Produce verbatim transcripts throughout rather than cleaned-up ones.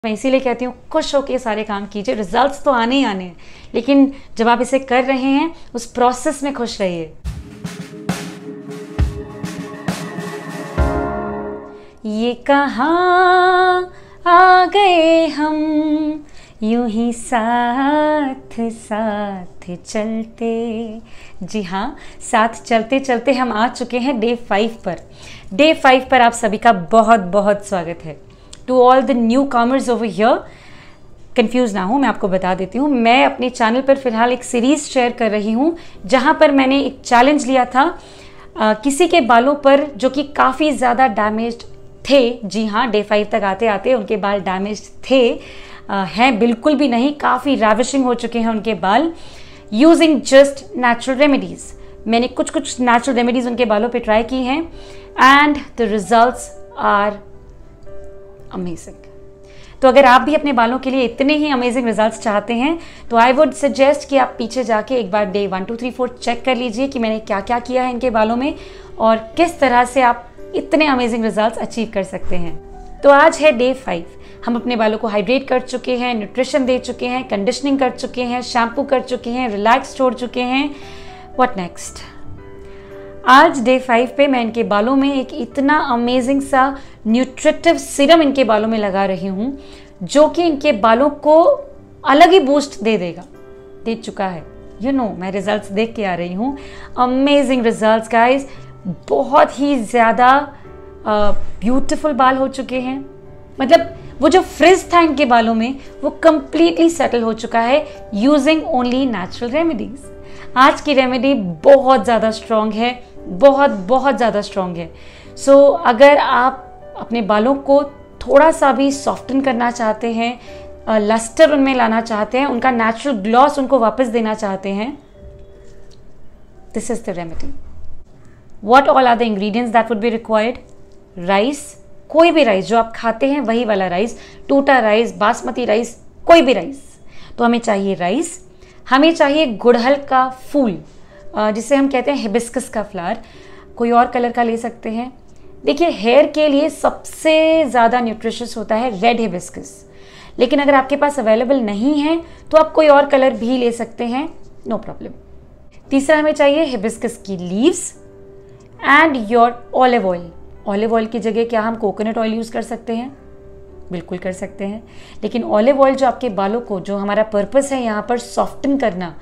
मैं इसीलिए कहती हूँ खुश होकर सारे काम कीजिए, रिजल्ट्स तो आने ही आने हैं, लेकिन जब आप इसे कर रहे हैं उस प्रोसेस में खुश रहिए। ये कहाँ आ गए हम यूं ही साथ साथ चलते। जी हाँ, साथ चलते चलते हम आ चुके हैं डे फाइव पर। डे फाइव पर आप सभी का बहुत बहुत स्वागत है। To all the newcomers over here, confuse ना हो, मैं आपको बता देती हूँ। मैं अपने चैनल पर फिलहाल एक सीरीज शेयर कर रही हूँ जहाँ पर मैंने एक चैलेंज लिया था आ, किसी के बालों पर जो कि काफ़ी ज़्यादा डैमेज्ड थे। जी हाँ, डे फाइव तक आते आते उनके बाल डैमेज्ड थे, आ, हैं बिल्कुल भी नहीं, काफ़ी रैविशिंग हो चुके हैं उनके बाल, यूजिंग जस्ट नेचुरल रेमेडीज़। मैंने कुछ कुछ नेचुरल रेमेडीज़ उनके बालों पे ट्राई की हैं and the results are amazing. तो अगर आप भी अपने बालों के लिए इतने ही अमेजिंग रिजल्ट्स चाहते हैं तो आई वुड सजेस्ट कि आप पीछे जाके एक बार day one two three four check कर लीजिए कि मैंने क्या क्या किया है इनके बालों में और किस तरह से आप इतने अमेजिंग रिजल्ट्स अचीव कर सकते हैं। तो आज है डे फाइव। हम अपने बालों को हाइड्रेट कर चुके हैं, न्यूट्रिशन दे चुके हैं, कंडीशनिंग कर चुके हैं, शैम्पू कर चुके हैं, रिलैक्स छोड़ चुके हैं। What next? आज डे फाइव पे मैं इनके बालों में एक इतना अमेजिंग सा न्यूट्रिटिव सीरम इनके बालों में लगा रही हूँ जो कि इनके बालों को अलग ही बूस्ट दे देगा, दे चुका है। यू you नो know, मैं रिजल्ट्स देख के आ रही हूँ। अमेजिंग रिजल्ट्स गाइज, बहुत ही ज़्यादा ब्यूटिफुल बाल हो चुके हैं। मतलब वो जो फ्रिज था इनके बालों में वो कंप्लीटली सेटल हो चुका है यूजिंग ओनली नेचुरल रेमेडीज। आज की रेमेडी बहुत ज़्यादा स्ट्रॉन्ग है, बहुत बहुत ज़्यादा स्ट्रॉन्ग है। सो so, अगर आप अपने बालों को थोड़ा सा भी सॉफ्टन करना चाहते हैं, लस्टर उनमें लाना चाहते हैं, उनका नेचुरल ग्लॉस उनको वापस देना चाहते हैं, this is the remedy. What all are the ingredients that would be required? Rice, कोई भी राइस जो आप खाते हैं वही वाला राइस, टूटा राइस, बासमती राइस, कोई भी राइस। तो हमें चाहिए राइस, हमें चाहिए गुड़हल का फूल जिसे हम कहते हैं हिबिस्कस का फ्लावर, कोई और कलर का ले सकते हैं। देखिए, हेयर के लिए सबसे ज़्यादा न्यूट्रिशियस होता है रेड हिबिस्कस, लेकिन अगर आपके पास अवेलेबल नहीं है तो आप कोई और कलर भी ले सकते हैं, नो प्रॉब्लम। तीसरा हमें चाहिए हिबिस्कस की leaves and your olive oil. Olive oil की जगह क्या हम कोकोनट ऑयल यूज़ कर सकते हैं? बिल्कुल कर सकते हैं, लेकिन ऑलिव ऑयल जो आपके बालों को, जो हमारा पर्पस है यहाँ पर सॉफ्टन करना,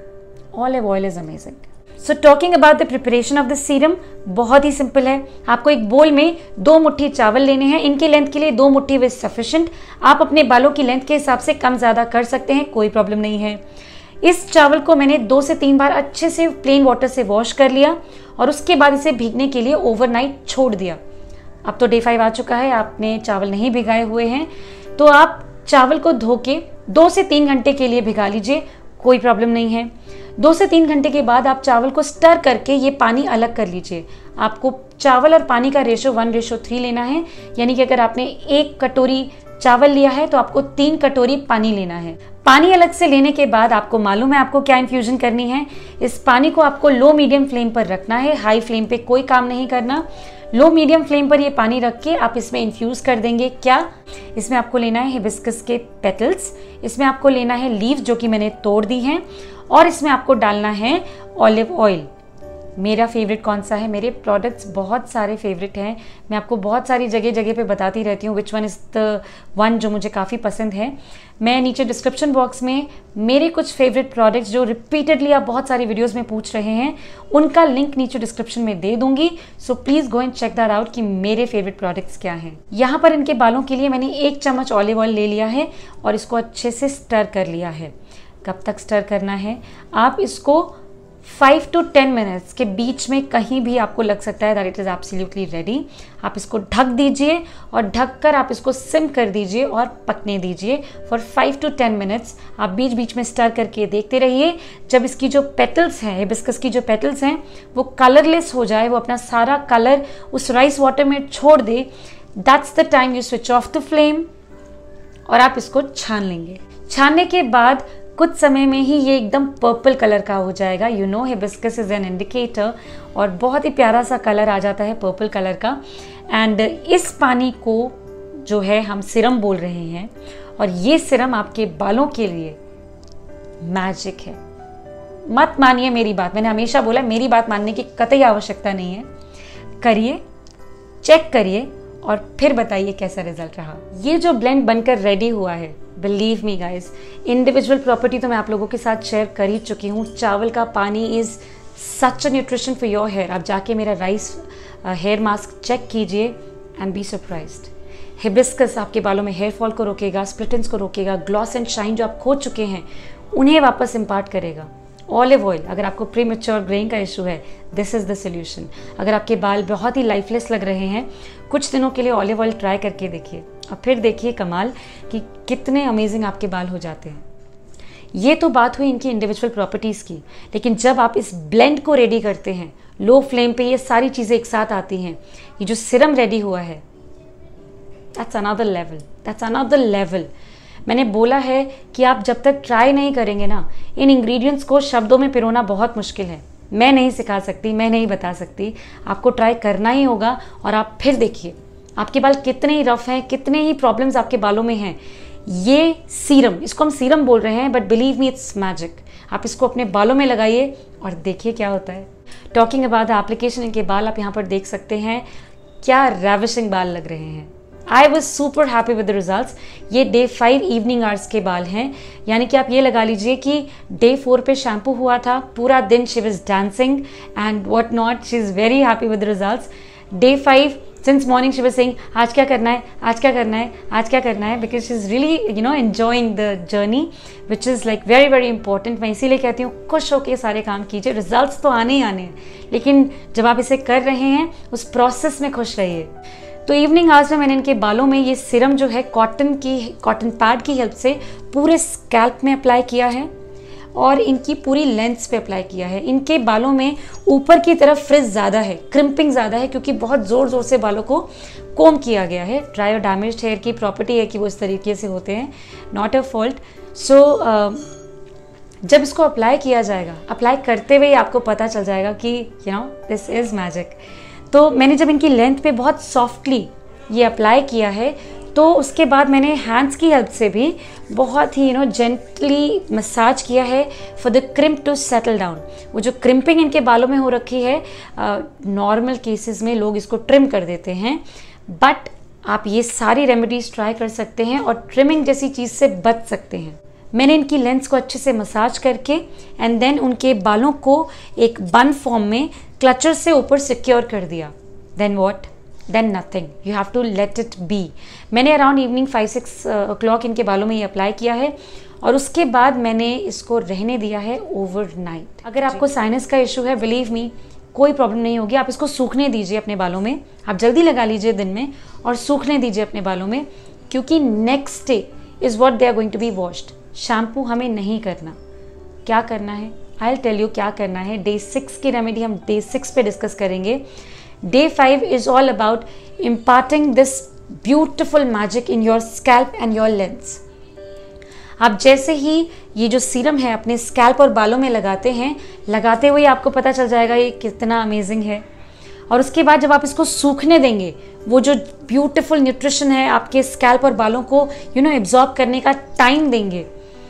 olive oil is amazing. So talking about the preparation of the serum, बहुत ही सिंपल है। आपको एक बोल में दो मुट्ठी चावल लेने हैं। इनकी लेंथ के लिए दो मुट्ठी विज सफिशिएंट। आप अपने बालों की लेंथ के हिसाब से कम ज़्यादा कर सकते हैं, कोई प्रॉब्लम नहीं है। इस चावल को मैंने दो से तीन बार अच्छे से प्लेन वाटर से वॉश कर लिया और उसके बाद इसे भीगने के लिए ओवरनाइट छोड़ दिया। अब तो डे फाइव आ चुका है, आपने चावल नहीं भिगाए हुए हैं तो आप चावल को धो के दो से तीन घंटे के लिए भिगा लीजिए, कोई प्रॉब्लम नहीं है। दो से तीन घंटे के बाद आप चावल को स्टर करके ये पानी अलग कर लीजिए। आपको चावल और पानी का रेशो वन रेशो थ्री लेना है, यानी कि अगर आपने एक कटोरी चावल लिया है तो आपको तीन कटोरी पानी लेना है। पानी अलग से लेने के बाद आपको मालूम है आपको क्या इन्फ्यूजन करनी है। इस पानी को आपको लो मीडियम फ्लेम पर रखना है, हाई फ्लेम पे कोई काम नहीं करना। लो मीडियम फ्लेम पर ये पानी रख के आप इसमें इन्फ्यूज़ कर देंगे। क्या? इसमें आपको लेना है हिबिस्कस के पेटल्स, इसमें आपको लेना है लीव्स जो कि मैंने तोड़ दी हैं, और इसमें आपको डालना है ऑलिव ऑयल। मेरा फेवरेट कौन सा है? मेरे प्रोडक्ट्स बहुत सारे फेवरेट हैं, मैं आपको बहुत सारी जगह जगह पे बताती रहती हूँ which one is the one जो मुझे काफ़ी पसंद है। मैं नीचे डिस्क्रिप्शन बॉक्स में मेरे कुछ फेवरेट प्रोडक्ट्स जो रिपीटेडली आप बहुत सारी वीडियोस में पूछ रहे हैं उनका लिंक नीचे डिस्क्रिप्शन में दे दूंगी। So please go and check that out कि मेरे फेवरेट प्रोडक्ट्स क्या हैं। यहाँ पर इनके बालों के लिए मैंने एक चम्मच ऑलिव ऑयल ले लिया है और इसको अच्छे से स्टर कर लिया है। कब तक स्टर करना है? आप इसको फाइव टू टेन मिनट्स के बीच में कहीं भी आपको लग सकता है that it is absolutely ready, आप इसको ढक दीजिए और ढककर आप इसको सिम कर दीजिए और पकने दीजिए for five to ten minutes. आप बीच बीच में स्टर करके देखते रहिए। जब इसकी जो पेटल्स हैं, हिबिस्कस की जो पेटल्स हैं, वो कलरलेस हो जाए, वो अपना सारा कलर उस राइस वाटर में छोड़ दे, that's the time you switch off the flame और आप इसको छान लेंगे। छानने के बाद कुछ समय में ही ये एकदम पर्पल कलर का हो जाएगा। You know hibiscus is an indicator, और बहुत ही प्यारा सा कलर आ जाता है पर्पल कलर का। एंड इस पानी को जो है हम सिरम बोल रहे हैं, और ये सिरम आपके बालों के लिए मैजिक है। मत मानिए मेरी बात, मैंने हमेशा बोला मेरी बात मानने की कतई आवश्यकता नहीं है। करिए, चेक करिए और फिर बताइए कैसा रिजल्ट रहा। ये जो ब्लेंड बनकर रेडी हुआ है, believe me guys, individual property तो मैं आप लोगों के साथ शेयर कर ही चुकी हूँ। चावल का पानी is such a nutrition for your hair. आप जाके मेरा राइस हेयर मास्क चेक कीजिए एंड बी सरप्राइज्ड। हिबिस्कस आपके बालों में हेयर फॉल को रोकेगा, स्प्लिट एंड्स को रोकेगा, ग्लॉस एंड शाइन जो आप खो चुके हैं उन्हें वापस इम्पार्ट करेगा। ऑलिव ऑयल, अगर आपको प्रीमेच्योर ग्रेइंग का इशू है, दिस इज द सोल्यूशन। अगर आपके बाल बहुत ही लाइफलेस लग रहे हैं, कुछ दिनों के लिए ऑलिव ऑयल ट्राई करके देखिए और फिर देखिए कमाल कि कितने अमेजिंग आपके बाल हो जाते हैं। ये तो बात हुई इनकी इंडिविजुअल प्रॉपर्टीज़ की, लेकिन जब आप इस ब्लेंड को रेडी करते हैं, लो फ्लेम पे ये सारी चीज़ें एक साथ आती हैं, ये जो सिरम रेडी हुआ है, that's another level, that's another level. मैंने बोला है कि आप जब तक ट्राई नहीं करेंगे ना, इन इंग्रेडिएंट्स को शब्दों में पिरोना बहुत मुश्किल है। मैं नहीं सिखा सकती, मैं नहीं बता सकती, आपको ट्राई करना ही होगा और आप फिर देखिए आपके बाल कितने ही रफ हैं, कितने ही प्रॉब्लम्स आपके बालों में हैं। ये सीरम, इसको हम सीरम बोल रहे हैं, but believe me it's magic. आप इसको अपने बालों में लगाइए और देखिए क्या होता है। टॉकिंग अबाउट द एप्लीकेशन, इनके बाल आप यहाँ पर देख सकते हैं, क्या रैविशिंग बाल लग रहे हैं। I was super happy with the results. ये डे फाइव इवनिंग आवर्स के बाल हैं, यानी कि आप ये लगा लीजिए कि डे फोर पे शैम्पू हुआ था, पूरा दिन she was dancing and what not. She is very happy with the results. Day five since morning she was saying आज क्या करना है, आज क्या करना है, आज क्या करना है, because she is really you know enjoying the journey which is like very very important. मैं इसीलिए कहती हूँ खुश होकर सारे काम कीजिए। रिजल्ट्स तो आने ही आने हैं, लेकिन जब आप इसे कर रहे हैं उस प्रोसेस में खुश रहिए। तो इवनिंग आवर्स में मैंने इनके बालों में ये सिरम जो है कॉटन की कॉटन पैड की हेल्प से पूरे स्कैल्प में अप्लाई किया है और इनकी पूरी लेंथ्स पे अप्लाई किया है। इनके बालों में ऊपर की तरफ फ्रिज ज़्यादा है, क्रिम्पिंग ज़्यादा है, क्योंकि बहुत ज़ोर ज़ोर से बालों को कोम किया गया है। ड्राई और डैमेज्ड हेयर की प्रॉपर्टी है कि वो इस तरीके से होते हैं, नॉट अ फॉल्ट। सो जब इसको अप्लाई किया जाएगा, अप्लाई करते हुए आपको पता चल जाएगा कि you know this is magic. तो मैंने जब इनकी लेंथ पे बहुत सॉफ्टली ये अप्लाई किया है, तो उसके बाद मैंने हैंड्स की हेल्प से भी बहुत ही यू नो जेंटली मसाज किया है for the crimp to settle down. वो जो क्रिम्पिंग इनके बालों में हो रखी है, नॉर्मल केसेस में लोग इसको ट्रिम कर देते हैं, बट आप ये सारी रेमेडीज ट्राई कर सकते हैं और ट्रिमिंग जैसी चीज़ से बच सकते हैं। मैंने इनकी लेंस को अच्छे से मसाज करके एंड देन उनके बालों को एक बन फॉर्म में क्लचर से ऊपर सिक्योर कर दिया। Then what? Then nothing, you have to let it be. मैंने around evening five six o'clock इनके बालों में ये अप्लाई किया है और उसके बाद मैंने इसको रहने दिया है ओवरनाइट। अगर आपको साइनस का इशू है, बिलीव मी कोई प्रॉब्लम नहीं होगी। आप इसको सूखने दीजिए अपने बालों में, आप जल्दी लगा लीजिए दिन में और सूखने दीजिए अपने बालों में, क्योंकि next day is what they are going to be washed. Shampoo हमें नहीं करना। क्या करना है? आई विल टेल यू क्या करना है। डे सिक्स की रेमेडी हम डे सिक्स पे डिस्कस करेंगे। Day five is all about imparting this beautiful magic in your scalp and your lengths. आप जैसे ही ये जो सीरम है अपने स्कैल्प और बालों में लगाते हैं, लगाते हुए आपको पता चल जाएगा ये कितना अमेजिंग है। और उसके बाद जब आप इसको सूखने देंगे, वो जो ब्यूटिफुल न्यूट्रिशन है आपके स्कैल्प और बालों को यू नो एब्जॉर्ब करने का टाइम देंगे,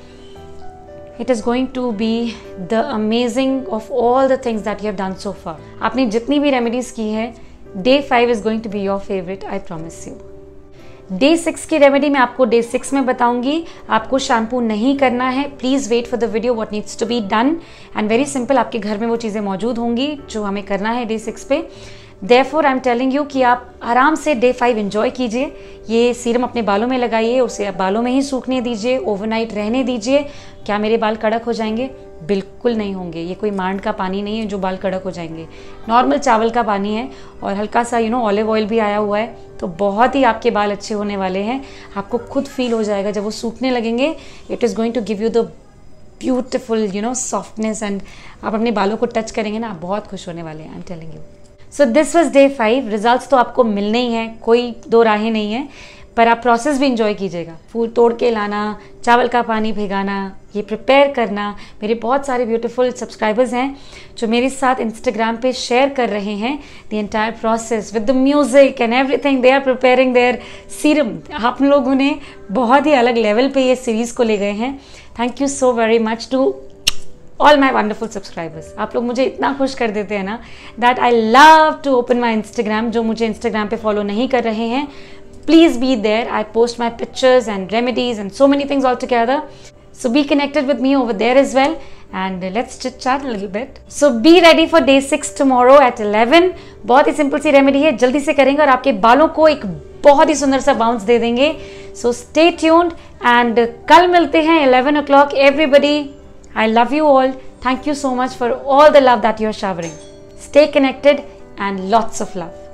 it is going to be the amazing of all the things that you have done so far. आपने जितनी भी रेमेडीज की है, day five is going to be your favourite, I promise you. Day six की remedy मैं आपको day six में बताऊंगी। आपको शैम्पू नहीं करना है। Please wait for the video what needs to be done and very simple, आपके घर में वो चीज़ें मौजूद होंगी जो हमें करना है डे सिक्स पे। Therefore I am telling you कि आप आराम से डे फाइव एंजॉय कीजिए। ये सीरम अपने बालों में लगाइए, उसे आप बालों में ही सूखने दीजिए, ओवरनाइट रहने दीजिए। क्या मेरे बाल कड़क हो जाएंगे? बिल्कुल नहीं होंगे। ये कोई मांड का पानी नहीं है जो बाल कड़क हो जाएंगे। नॉर्मल चावल का पानी है और हल्का सा यू नो ऑलिव ऑयल भी आया हुआ है, तो बहुत ही आपके बाल अच्छे होने वाले हैं। आपको खुद फील हो जाएगा जब वो सूखने लगेंगे। It is going to give you the beautiful you know softness and आप अपने बालों को टच करेंगे ना, आप बहुत खुश होने वाले हैं। I am telling you. So this was day five. Results तो आपको मिलने ही हैं, कोई दो राहें नहीं है, पर आप प्रोसेस भी इंजॉय कीजिएगा। फूल तोड़ के लाना, चावल का पानी भिगाना, ये प्रिपेयर करना। मेरे बहुत सारे ब्यूटीफुल सब्सक्राइबर्स हैं जो मेरे साथ इंस्टाग्राम पे शेयर कर रहे हैं the entire process with the music and everything. They are preparing their serum. आप लोगों ने बहुत ही अलग लेवल पे ये सीरीज़ को ले गए हैं। Thank you so very much to all my wonderful subscribers. आप लोग मुझे इतना खुश कर देते हैं ना that I love to open my Instagram. जो मुझे इंस्टाग्राम पे फॉलो नहीं कर रहे हैं, please be there. I post my pictures and remedies and so many things all together. So be connected with me over there as well, and uh, let's chit chat a little bit. So be ready for day six tomorrow at eleven. बहुत ही simple सी remedy है, जल्दी से करेंगे और आपके बालों को एक बहुत ही सुंदर सा बाउंस दे देंगे. So stay tuned and कल मिलते हैं eleven o'clock. Everybody, I love you all. Thank you so much for all the love that you're showering. Stay connected and lots of love.